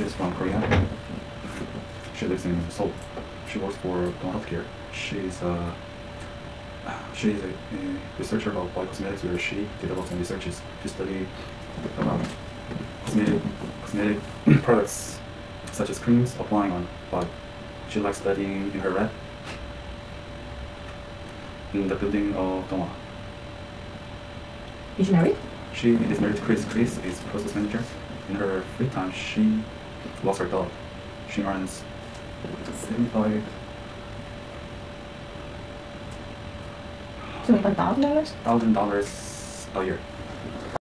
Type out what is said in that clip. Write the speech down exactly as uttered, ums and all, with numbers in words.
She's from Korea. She lives in Seoul. She works for healthcare. She's uh, she's a, a researcher about body cosmetics, where she develops and researches to study about cosmetic cosmetic products such as creams applying on body. She likes studying in her lab in the building of Doma. Is she married? She is married to Chris. Chris is process manager. In her free time, she lost her dog. She earns seventy-five seventy-five thousand dollars? thousand dollars a year.